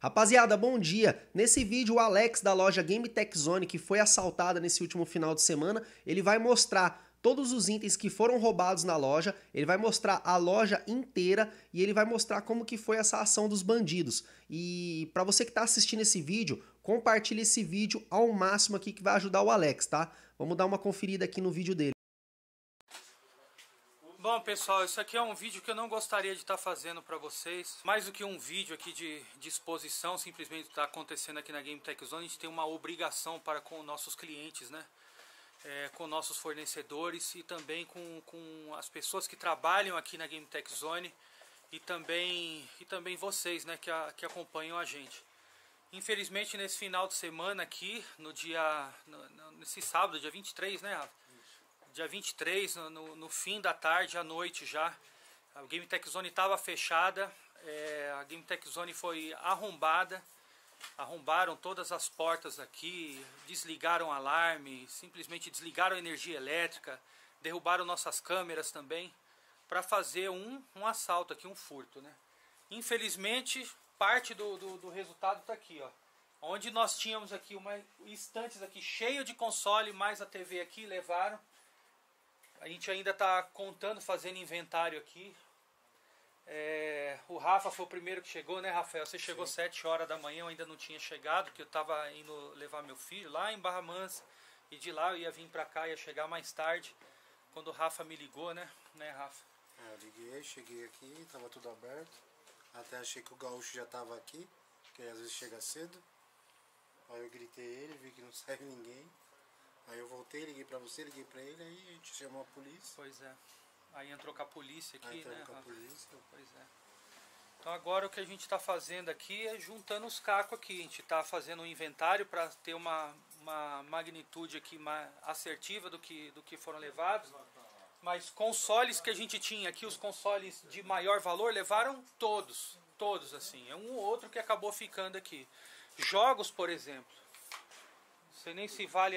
Rapaziada, bom dia! Nesse vídeo o Alex da loja Game Tech Zone, que foi assaltada nesse último final de semana, ele vai mostrar todos os itens que foram roubados na loja, ele vai mostrar a loja inteira e ele vai mostrar como que foi essa ação dos bandidos. E para você que está assistindo esse vídeo, compartilhe esse vídeo ao máximo aqui que vai ajudar o Alex, tá? Vamos dar uma conferida aqui no vídeo dele. Bom, pessoal, isso aqui é um vídeo que eu não gostaria de estar fazendo para vocês. Mais do que um vídeo aqui de exposição, simplesmente está acontecendo aqui na Game Tech Zone, a gente tem uma obrigação para com nossos clientes, né? Com nossos fornecedores e também com as pessoas que trabalham aqui na Game Tech Zone e também vocês, né, que acompanham a gente. Infelizmente, nesse final de semana aqui, nesse sábado, dia 23, né, Rafa? Dia 23, no fim da tarde, à noite já, a Game Tech Zone estava fechada, a Game Tech Zone foi arrombada, arrombaram todas as portas aqui, desligaram o alarme, simplesmente desligaram a energia elétrica, derrubaram nossas câmeras também, para fazer um assalto aqui, um furto, né? Infelizmente, parte do resultado está aqui, ó. Onde nós tínhamos aqui estantes aqui cheio de console, mais a TV aqui, levaram. A gente ainda está contando, fazendo inventário aqui. O Rafa foi o primeiro que chegou, né, Rafael? Você chegou 7 horas da manhã, eu ainda não tinha chegado, porque eu estava indo levar meu filho lá em Barra Mansa. E de lá eu ia vir para cá, ia chegar mais tarde, quando o Rafa me ligou, né, Rafa? Eu liguei, cheguei aqui, estava tudo aberto. Até achei que o gaúcho já estava aqui, porque às vezes chega cedo. Aí eu gritei ele, vi que não saiu ninguém. Aí eu voltei, liguei pra você, liguei pra ele, aí a gente chamou a polícia. Pois é. Aí entrou com a polícia aqui, aí né? Com a polícia. Pois é. Então agora o que a gente está fazendo aqui é juntando os cacos aqui. A gente está fazendo um inventário para ter uma magnitude aqui mais assertiva do que foram levados. Mas consoles que a gente tinha aqui, os consoles de maior valor, levaram todos. Todos, assim. É um ou outro que acabou ficando aqui. Jogos, por exemplo. Não sei nem se vale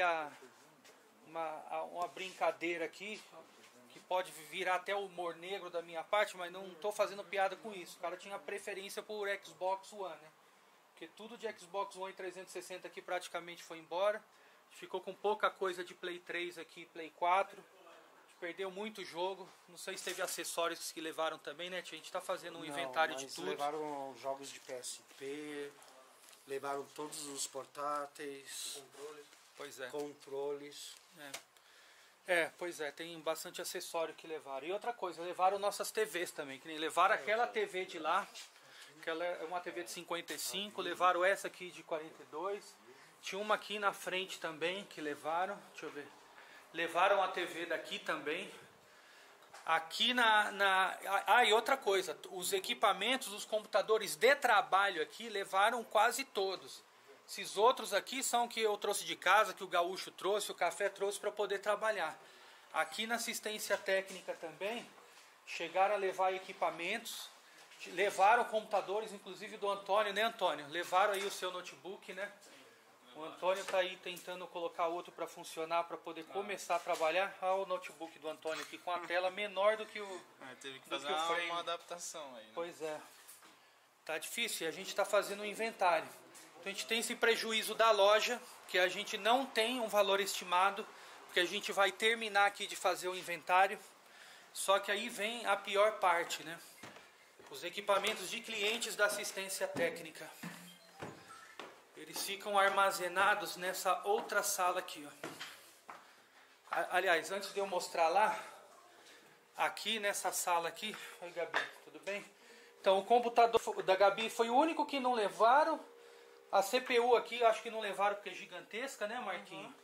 uma brincadeira aqui, que pode virar até o humor negro da minha parte, mas não estou fazendo piada com isso. O cara tinha preferência por Xbox One, né? Porque tudo de Xbox One 360 aqui praticamente foi embora. A gente ficou com pouca coisa de Play 3 aqui, Play 4. A gente perdeu muito jogo. Não sei se teve acessórios que levaram também, né? A gente está fazendo um inventário de tudo. Levaram jogos de PSP, levaram todos os portáteis, Pois é. controles. Pois é, tem bastante acessório que levaram. E outra coisa, levaram nossas TVs também, que nem levaram aquela TV de lá, que ela é uma TV de 55, levaram essa aqui de 42, tinha uma aqui na frente também que levaram, deixa eu ver, levaram a TV daqui também. Aqui e outra coisa, os equipamentos, os computadores de trabalho aqui levaram quase todos. Esses outros aqui são que eu trouxe de casa, que o gaúcho trouxe, o café trouxe para poder trabalhar. Aqui na assistência técnica também, chegaram a levar equipamentos, levaram computadores, inclusive do Antônio, né, Antônio? Levaram aí o seu notebook, né? O Antônio está aí tentando colocar outro para funcionar, para poder começar a trabalhar. Olha o notebook do Antônio aqui com a tela menor do que o teve que fazer uma adaptação aí, né? Pois é. Tá difícil e a gente está fazendo um inventário. Então a gente tem esse prejuízo da loja, que a gente não tem um valor estimado, porque a gente vai terminar aqui de fazer o inventário. Só que aí vem a pior parte, né? Os equipamentos de clientes da assistência técnica. Eles ficam armazenados nessa outra sala aqui, ó. Aliás, antes de eu mostrar lá, aqui nessa sala aqui... Oi, Gabi, tudo bem? Então o computador da Gabi foi o único que não levaram. A CPU aqui, acho que não levaram porque é gigantesca, né, Marquinhos?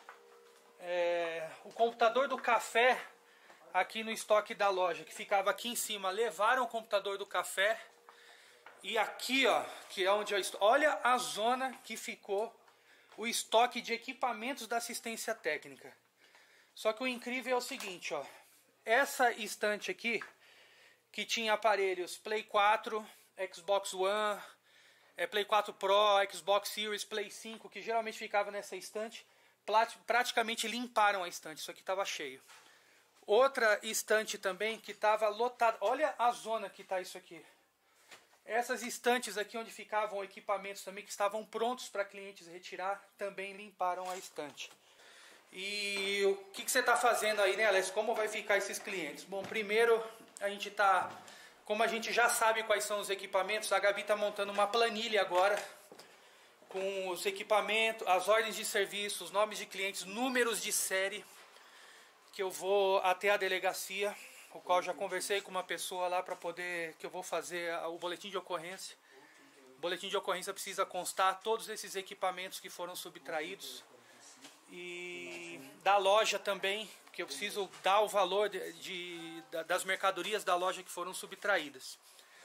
O computador do café, aqui no estoque da loja, que ficava aqui em cima, levaram o computador do café. E aqui, ó, que é onde eu estou. Olha a zona que ficou o estoque de equipamentos da assistência técnica. Só que o incrível é o seguinte, ó. Essa estante aqui, que tinha aparelhos Play 4, Xbox One... Play 4 Pro, Xbox Series, Play 5, que geralmente ficava nessa estante, praticamente limparam a estante, isso aqui estava cheio. Outra estante também que estava lotada, olha a zona que está isso aqui. Essas estantes aqui onde ficavam equipamentos também que estavam prontos para clientes retirar, também limparam a estante. E o que você está fazendo aí, né, Alex? Como vai ficar esses clientes? Bom, primeiro a gente está, como a gente já sabe quais são os equipamentos, a Gabi está montando uma planilha agora com os equipamentos, as ordens de serviço, os nomes de clientes, números de série, que eu vou até a delegacia, o qual já conversei com uma pessoa lá para poder, que eu vou fazer o boletim de ocorrência. O boletim de ocorrência precisa constar todos esses equipamentos que foram subtraídos e da loja também, que eu preciso dar o valor das mercadorias da loja que foram subtraídas.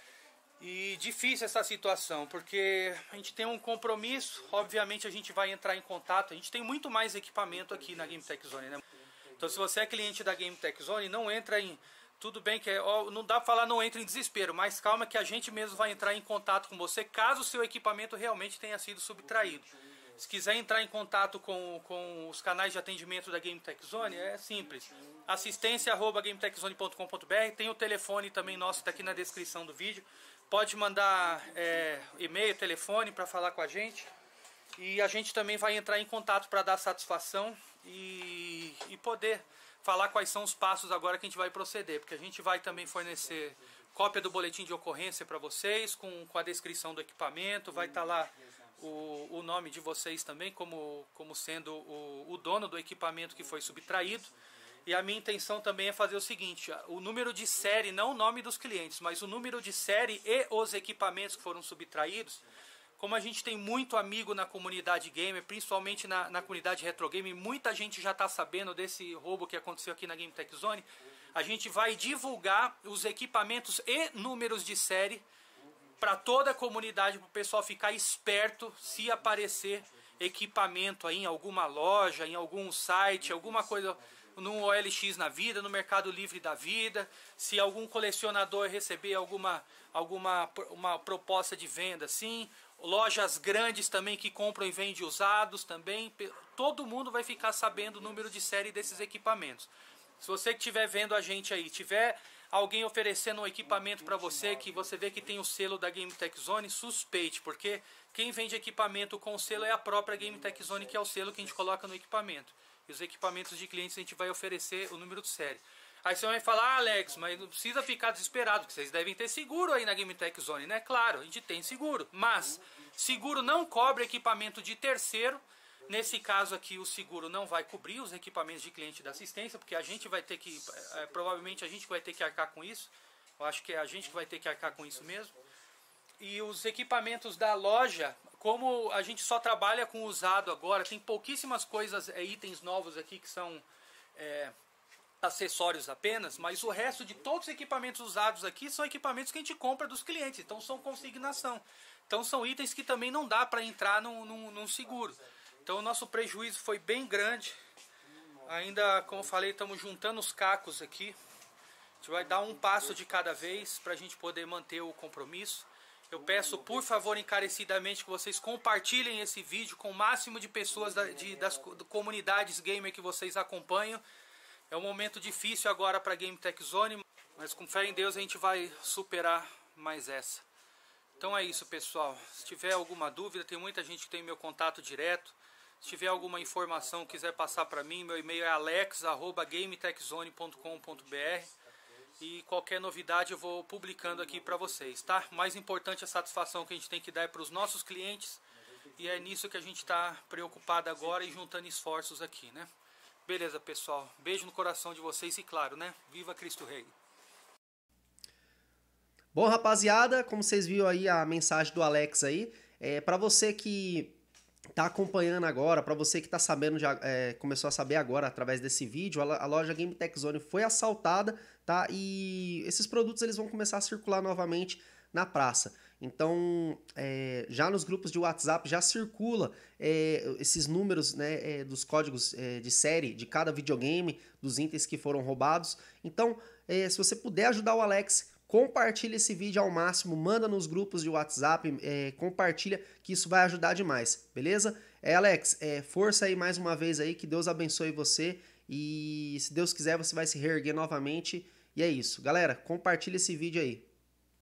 E difícil essa situação, porque a gente tem um compromisso, obviamente a gente vai entrar em contato, a gente tem muito mais equipamento aqui na Game Tech Zone, né? Então se você é cliente da Game Tech Zone, não entra em... Tudo bem que não dá para falar não entra em desespero, mas calma que a gente mesmo vai entrar em contato com você caso o seu equipamento realmente tenha sido subtraído. Se quiser entrar em contato com os canais de atendimento da Game Tech Zone, é simples. assistência@gametechzone.com.br, tem o telefone também nosso, está aqui na descrição do vídeo. Pode mandar e-mail, telefone para falar com a gente. E a gente também vai entrar em contato para dar satisfação e poder falar quais são os passos agora que a gente vai proceder. Porque a gente vai também fornecer cópia do boletim de ocorrência para vocês, com a descrição do equipamento. Vai estar lá o nome de vocês também, como sendo o dono do equipamento que foi subtraído. E a minha intenção também é fazer o seguinte, o número de série, não o nome dos clientes, mas o número de série e os equipamentos que foram subtraídos. Como a gente tem muito amigo na comunidade gamer, principalmente na comunidade retro game, muita gente já está sabendo desse roubo que aconteceu aqui na Game Tech Zone. A gente vai divulgar os equipamentos e números de série para toda a comunidade, para o pessoal ficar esperto se aparecer equipamento aí em alguma loja, em algum site, alguma coisa no OLX na vida, no Mercado Livre da vida, se algum colecionador receber uma proposta de venda assim, lojas grandes também que compram e vendem usados também, todo mundo vai ficar sabendo o número de série desses equipamentos. Se você que estiver vendo a gente aí, tiver alguém oferecendo um equipamento para você, que você vê que tem o selo da Game Tech Zone, suspeite, porque quem vende equipamento com selo é a própria Game Tech Zone, que é o selo que a gente coloca no equipamento. E os equipamentos de clientes a gente vai oferecer o número de série. Aí você vai falar, Alex, mas não precisa ficar desesperado, porque vocês devem ter seguro aí na Game Tech Zone, né? Claro, a gente tem seguro, mas seguro não cobre equipamento de terceiro. Nesse caso aqui o seguro não vai cobrir os equipamentos de cliente da assistência, porque a gente vai ter que, provavelmente a gente vai ter que arcar com isso. Eu acho que é a gente que vai ter que arcar com isso mesmo. E os equipamentos da loja, como a gente só trabalha com usado agora, tem pouquíssimas coisas, itens novos aqui que são acessórios apenas, mas o resto de todos os equipamentos usados aqui são equipamentos que a gente compra dos clientes, então são consignação. Então são itens que também não dá para entrar num seguro. Então o nosso prejuízo foi bem grande. Ainda, como eu falei, estamos juntando os cacos aqui. A gente vai dar um passo de cada vez para a gente poder manter o compromisso. Eu peço, por favor, encarecidamente, que vocês compartilhem esse vídeo com o máximo de pessoas das comunidades gamer que vocês acompanham. É um momento difícil agora para a Game Tech Zone, mas com fé em Deus a gente vai superar mais essa. Então é isso, pessoal. Se tiver alguma dúvida, tem muita gente que tem meu contato direto. Se tiver alguma informação, quiser passar para mim, meu e-mail é alex@gametechzone.com.br. E qualquer novidade eu vou publicando aqui para vocês, tá? O mais importante é a satisfação que a gente tem que dar para os nossos clientes. E é nisso que a gente está preocupado agora e juntando esforços aqui, né? Beleza, pessoal. Beijo no coração de vocês e claro, né? Viva Cristo Rei! Bom, rapaziada, como vocês viram aí a mensagem do Alex aí, para você que tá acompanhando agora, para você que tá sabendo, já começou a saber agora através desse vídeo, a loja Game Tech Zone foi assaltada, tá? E esses produtos eles vão começar a circular novamente na praça. Então, já nos grupos de WhatsApp já circula esses números, né, dos códigos de série de cada videogame, dos itens que foram roubados. Então, se você puder ajudar o Alex, compartilha esse vídeo ao máximo, manda nos grupos de WhatsApp, compartilha, que isso vai ajudar demais, beleza? Alex, força aí mais uma vez aí, que Deus abençoe você e se Deus quiser você vai se reerguer novamente. E é isso, galera, compartilha esse vídeo aí.